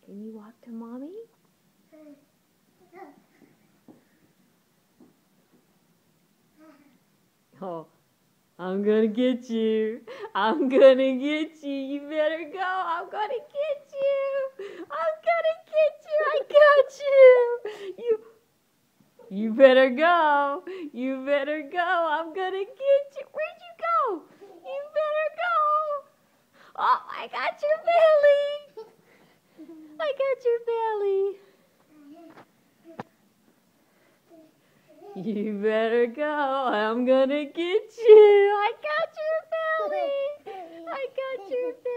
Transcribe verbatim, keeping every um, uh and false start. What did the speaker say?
Can you walk to Mommy? Oh, I'm gonna get you. I'm gonna get you. You better go. I'm gonna get you. I'm gonna get you. I got you. You You better go. You better go. I'm gonna get you. Where'd you go? You better go. Oh, I got your belly. I got your belly. You better go. I'm gonna get you. I got your belly. I got your belly.